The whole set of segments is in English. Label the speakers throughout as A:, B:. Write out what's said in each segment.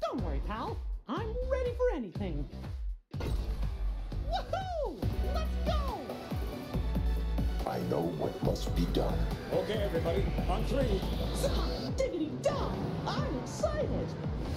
A: Don't worry, pal. I'm ready for anything. Woohoo! Let's go!
B: I know what must be done.
C: Okay, everybody, on three.
A: Diggity dog! I'm excited!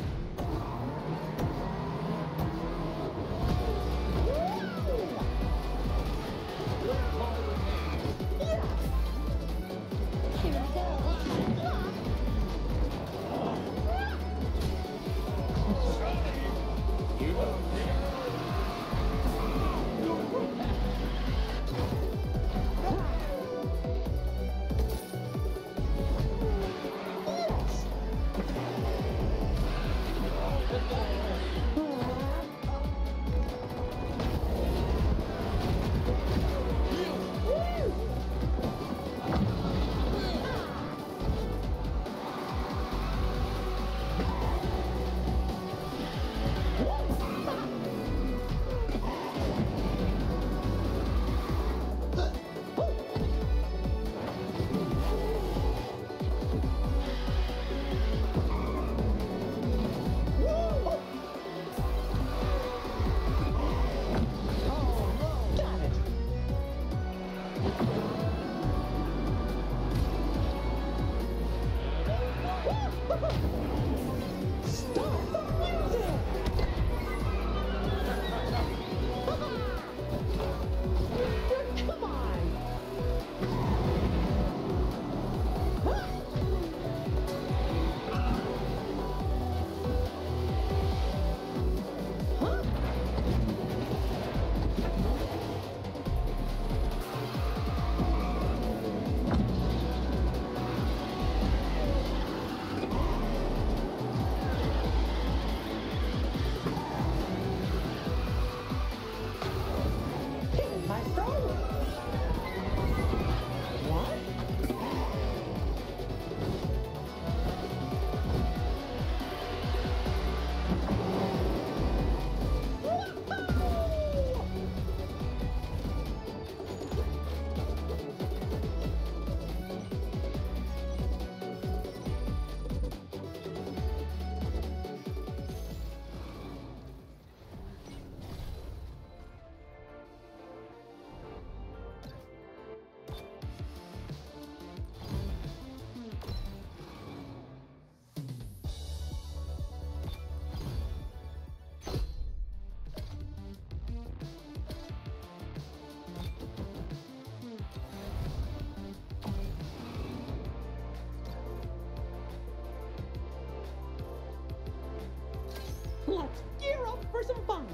A: Let's gear up for some fun!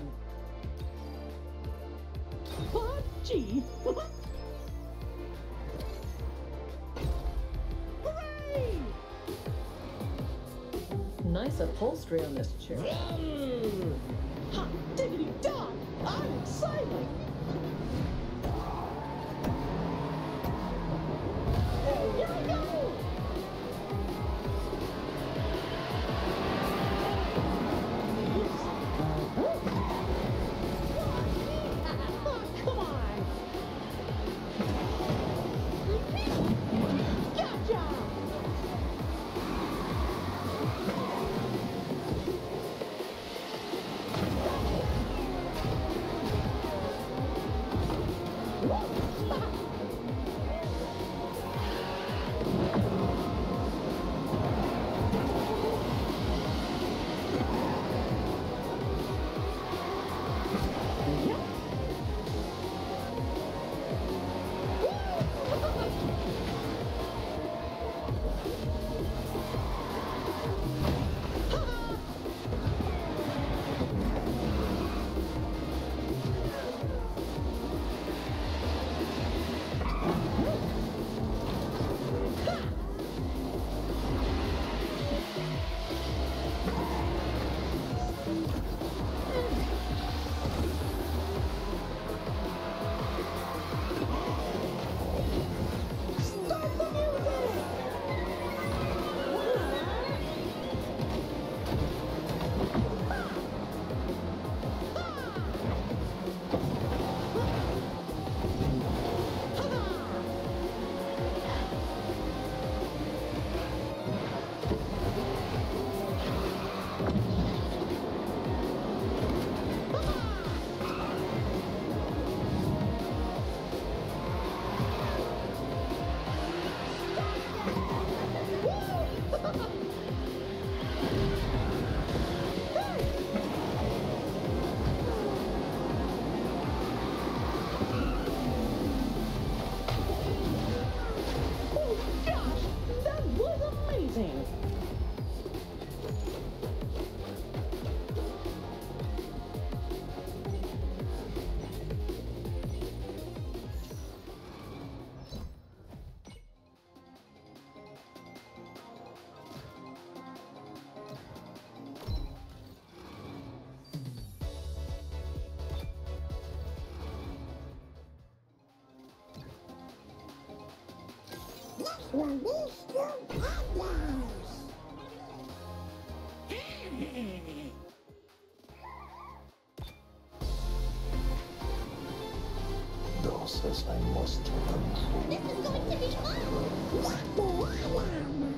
A: But gee! Hooray!
D: Nice upholstery on this chair.
A: Hot diggity dog! I'm excited! Here we go! Come on! Gotcha!
E: This one is still others.
B: Bill says I must control.
E: This is going to be fun. What the alarm?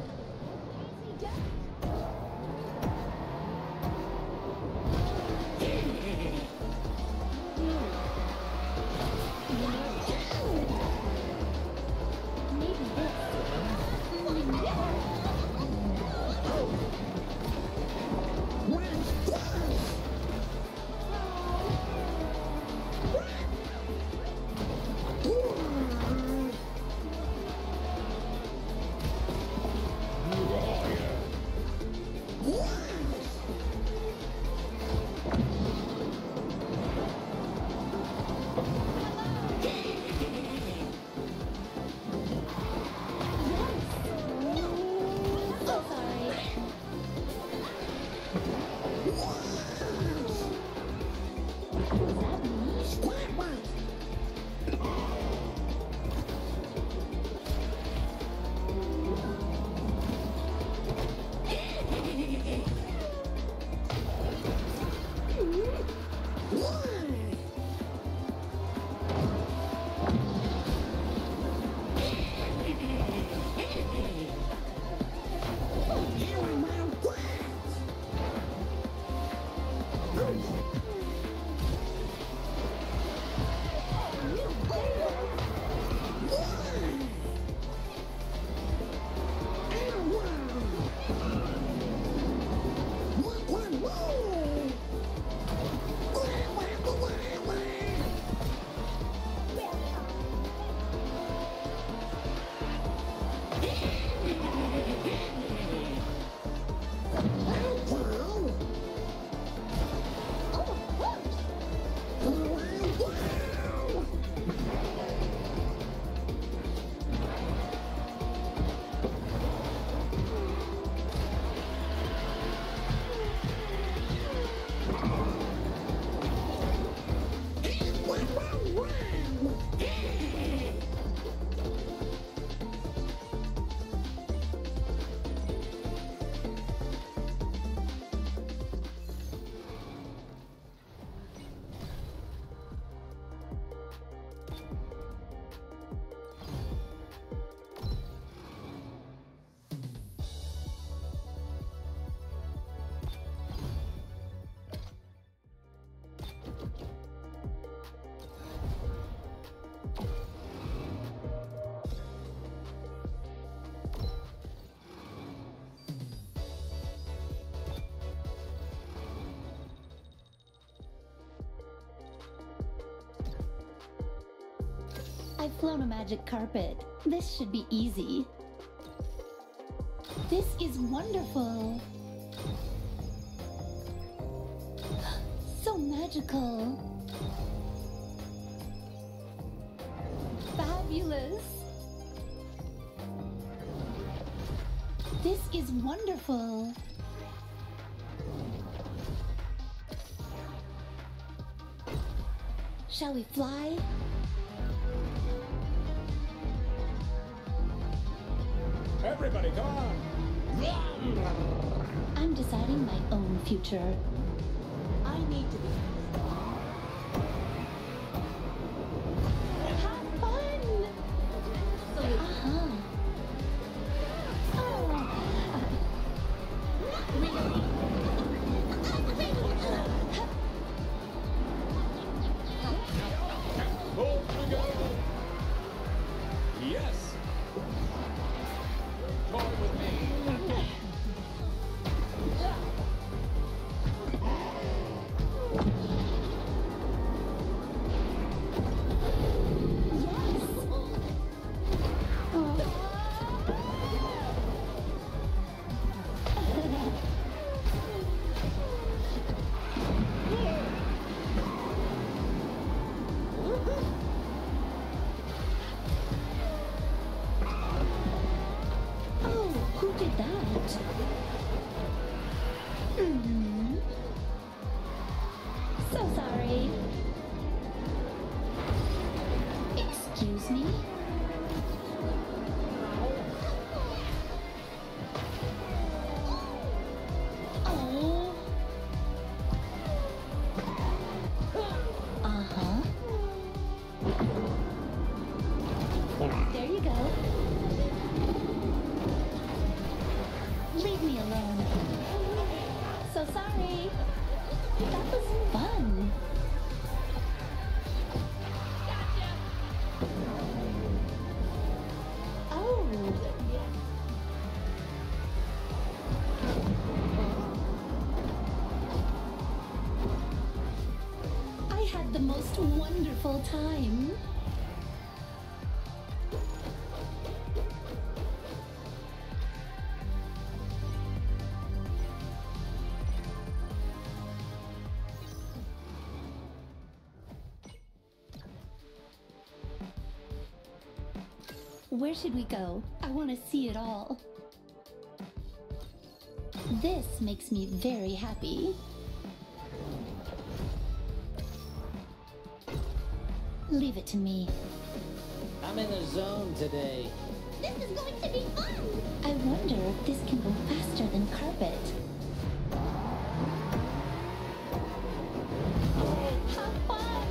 F: I've flown a magic carpet. This should be easy. This is wonderful. So magical. Fabulous. This is wonderful. Shall we fly?
C: Everybody, come on!
F: I'm deciding my own future.
A: I need to be.
F: Have fun! Uh-huh.
C: Hold to go! Yes! Toy with me!
F: the most wonderful time. Where should we go? I want to see it all. This makes me very happy. Leave it to me.
G: I'm in the zone today.
F: This is going to be fun! I wonder if this can go faster than carpet. Have fun!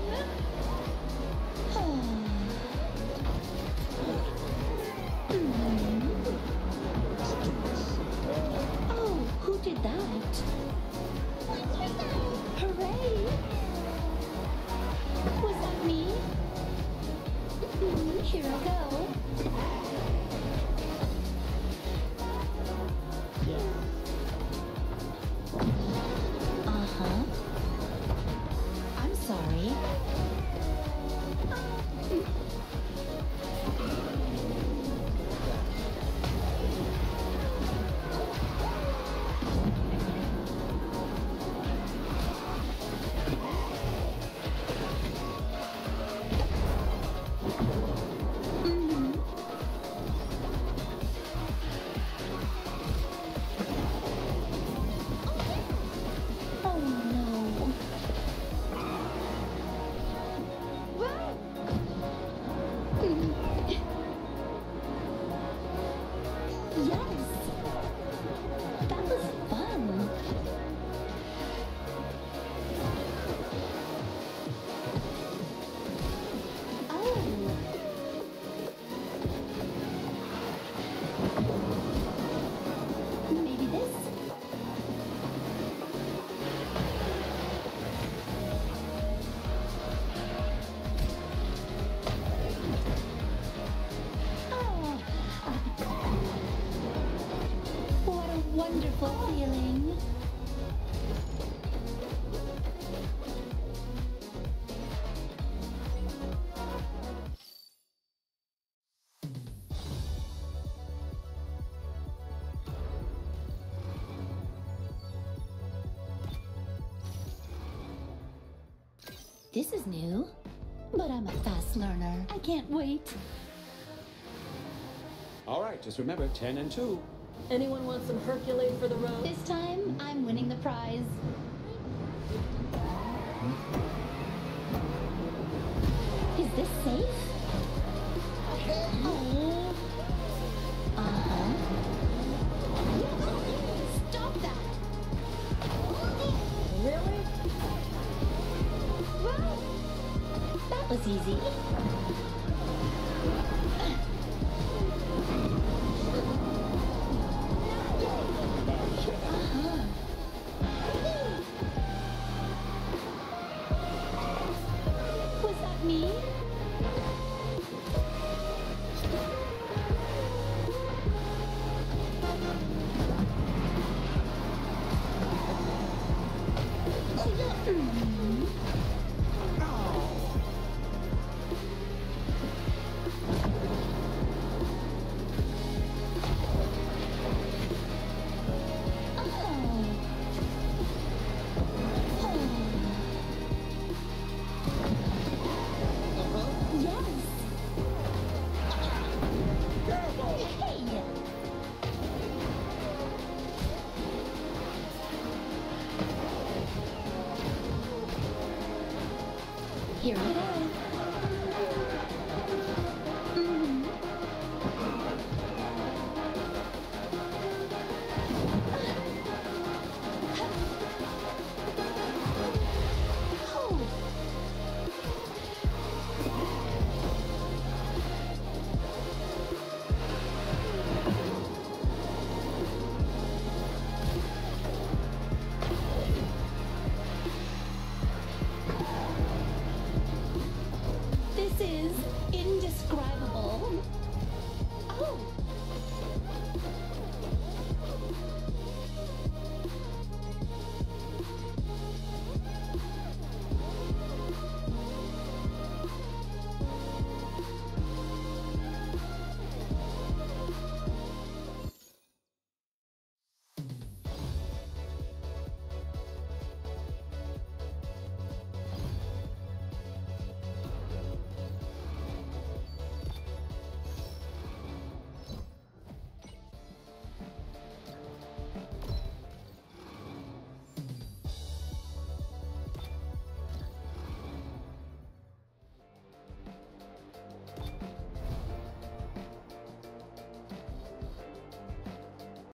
F: Oh, who did that? Hooray! Was that me? Here I go. Uh-huh. I'm sorry. Oh no. Yes. That was fun. Oh. Maybe this? Oh. What a wonderful feeling. This is new, but I'm a fast learner. I can't wait.
C: All right, just remember 10 and 2.
D: Anyone want some Herculane for the road?
F: This time, I'm winning the prize. Is this safe? Oh. Uh-huh. Stop that!
D: Really?
F: That was easy. Was that me? Here we go.